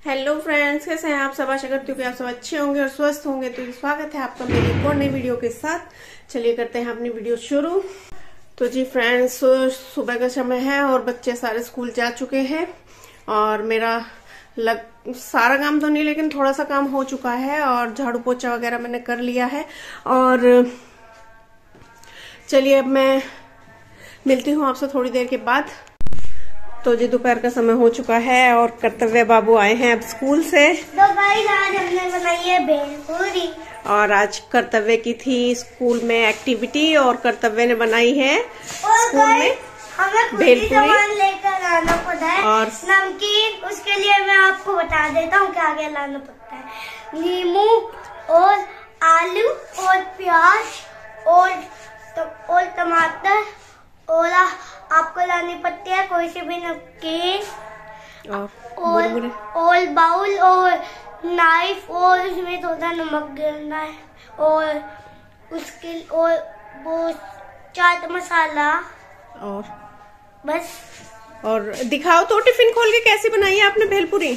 Hello friends, कैसे हैं आप सब। आशा करती हूँ कि आप सब अच्छे होंगे और स्वस्थ होंगे। तो स्वागत है आपका मेरी एक और नई वीडियो के साथ। चलिए करते हैं अपनी वीडियो शुरू। तो जी फ्रेंड्स, सुबह का समय है और बच्चे सारे स्कूल जा चुके हैं और मेरा सारा काम तो नहीं, लेकिन थोड़ा सा काम हो चुका है और झाड़ू पोछा वगैरह मैंने कर लिया है। और चलिए अब मैं मिलती हूँ आपसे थोड़ी देर के बाद। तो जी दोपहर का समय हो चुका है और कर्तव्य बाबू आए हैं अब स्कूल से। तो गाइस आज हमने बनाई है भेलपूरी। और आज कर्तव्य की थी स्कूल में एक्टिविटी और कर्तव्य ने बनाई है स्कूल में हमें भेलपूरी लेकर आना पड़ा है और नमकीन। उसके लिए मैं आपको बता देता हूँ क्या क्या लाना पड़ता है। नींबू और आलू और प्याज और टमाटर और आपको लानी पड़ती है कोई सी भी नमकीन और बाउल और नाइफ और उसमें थोड़ा नमक गिरना है और उसके और वो चाट मसाला और बस। और दिखाओ तो टिफिन खोल के कैसी बनाई है आपने भेलपूरी।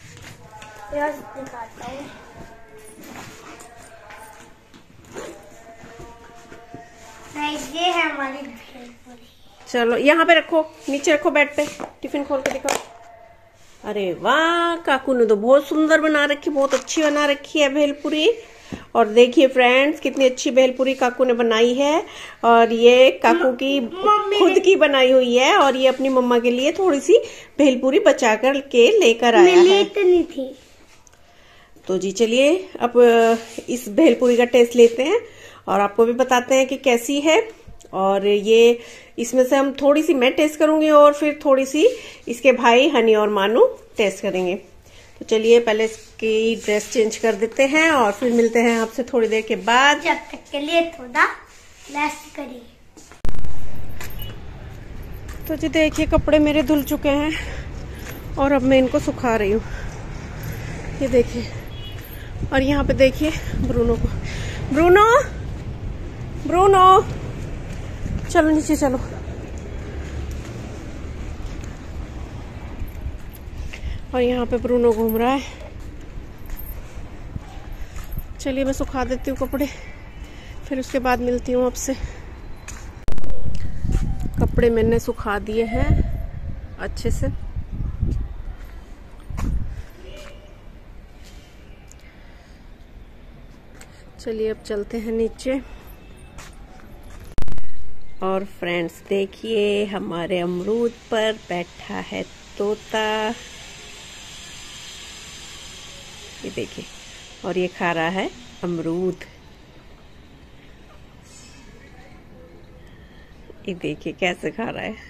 दिखाता हूँ। ये है हमारी भेलपूरी। चलो यहाँ पे रखो, नीचे रखो बेड पे, टिफिन खोल के दिखाओ। अरे वाह, काकू ने तो बहुत सुंदर बना रखी, बहुत अच्छी बना रखी है भेलपूरी। और देखिए फ्रेंड्स, कितनी अच्छी भेलपूरी काकू ने बनाई है। और ये काकू की खुद की बनाई हुई है और ये अपनी मम्मा के लिए थोड़ी सी भेलपूरी बचा कर के लेकर आया है। इतनी थी। तो जी चलिए अब इस भेलपूरी का टेस्ट लेते हैं और आपको भी बताते हैं कि कैसी है। और ये इसमें से हम थोड़ी सी मैं टेस्ट करूंगी और फिर थोड़ी सी इसके भाई हनी और मानू टेस्ट करेंगे। तो चलिए पहले इसकी ड्रेस चेंज कर देते हैं और फिर मिलते हैं आपसे थोड़ी देर के बाद। जब तक के लिए थोड़ा रेस्ट करिए। तो जी देखिए कपड़े मेरे धुल चुके हैं और अब मैं इनको सुखा रही हूँ। ये देखिए, और यहाँ पे देखिए ब्रूनो को। ब्रूनो ब्रूनो चलो नीचे चलो। और यहाँ पे ब्रूनो घूम रहा है। चलिए मैं सुखा देती हूँ कपड़े, फिर उसके बाद मिलती हूँ आपसे। कपड़े मैंने सुखा दिए हैं अच्छे से। चलिए अब चलते हैं नीचे। और फ्रेंड्स देखिए, हमारे अमरूद पर बैठा है तोता। ये देखिए, और ये खा रहा है अमरूद। ये देखिए कैसे खा रहा है।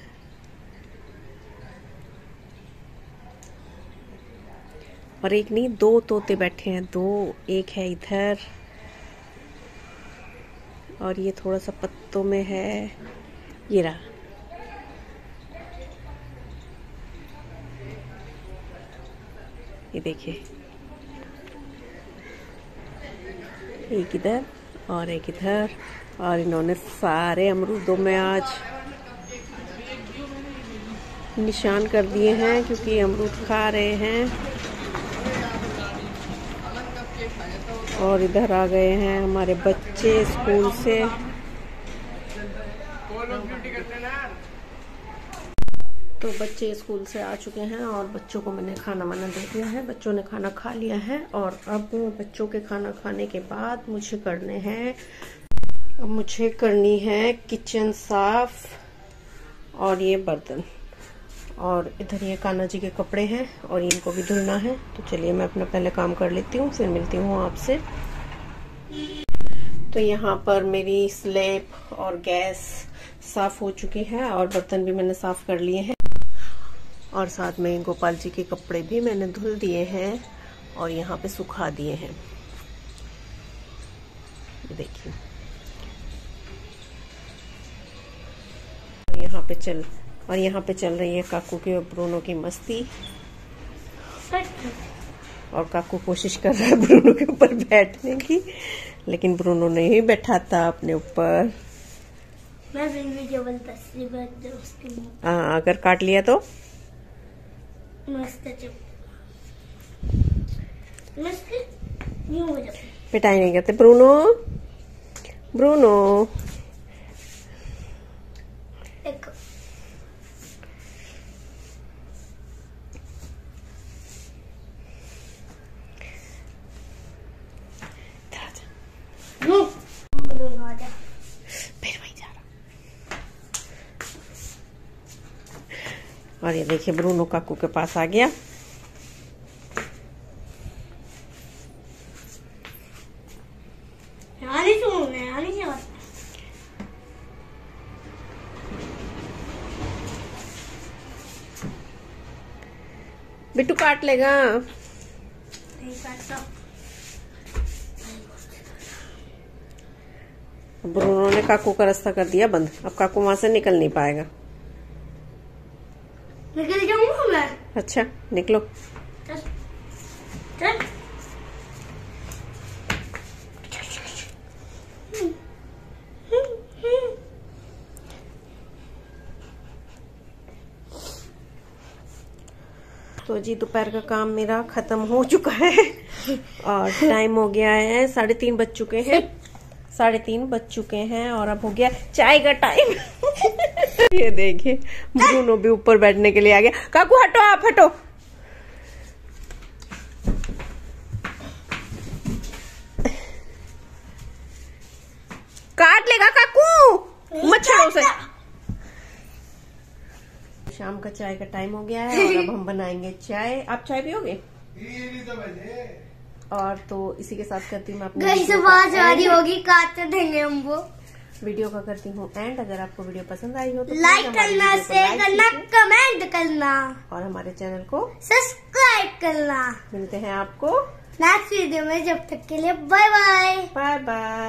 और एक नहीं, दो तोते बैठे हैं, दो। एक है इधर और ये थोड़ा सा पत्तों में है। ये रहा। ये देखिए, एक इधर और एक इधर। और इन्होंने सारे अमरूदों में आज निशान कर दिए हैं क्योंकि अमरूद खा रहे हैं। और इधर आ गए हैं हमारे बच्चे स्कूल से। तो बच्चे स्कूल से आ चुके हैं और बच्चों को मैंने खाना वाना दे दिया है। बच्चों ने खाना खा लिया है और अब बच्चों के खाना खाने के बाद मुझे करनी है किचन साफ और ये बर्तन। और इधर ये कान्हा जी के कपड़े हैं और इनको भी धुलना है। तो चलिए मैं अपना पहले काम कर लेती हूँ, फिर मिलती हूँ आपसे। तो यहाँ पर मेरी स्लैब और गैस साफ हो चुकी है और बर्तन भी मैंने साफ कर लिए हैं। और साथ में गोपाल जी के कपड़े भी मैंने धुल दिए हैं और यहाँ पे सुखा दिए हैं। देखिए, और यहाँ पे चल रही है काकू के और ब्रूनो की मस्ती। और काकू कोशिश कर रहा है ब्रूनो के ऊपर बैठने की, लेकिन ब्रूनो नहीं बैठाता अपने ऊपर। मैं भी जबरदस्ती बैठ उसके। अगर काट लिया तो मस्त। पिटाई नहीं करते। ब्रूनो, ब्रूनो फिर वही जा रहा। और ये देखिए ब्रूनो काकू के पास आ गया। बिट्टू काट लेगा। नहीं काटता। ब्रूनो ने काकू का रास्ता कर दिया बंद। अब काकू वहां से निकल नहीं पाएगा। निकल जाऊंगा मैं। अच्छा निकलो। चल चल। तो जी दोपहर का काम मेरा खत्म हो चुका है और टाइम हो गया है 3:30 बज चुके हैं। 3:30 बज चुके हैं और अब हो गया चाय का टाइम। ये देखिए ब्रूनो भी ऊपर बैठने के लिए आ गया। काकू हटो, आप हटो। काट लेगा काकू मच्छरों से। शाम का चाय का टाइम हो गया है और अब हम बनाएंगे चाय। आप चाय पियोगे? और तो इसी के साथ करती हूँ मैं अपनी आवाज आ रही होगी, काट देंगे हम वो वीडियो का करती हूँ एंड। अगर आपको वीडियो पसंद आई हो तो लाइक करना, शेयर करना, कमेंट करना और हमारे चैनल को सब्सक्राइब करना। मिलते हैं आपको नेक्स्ट वीडियो में। जब तक के लिए बाय बाय। Bye bye.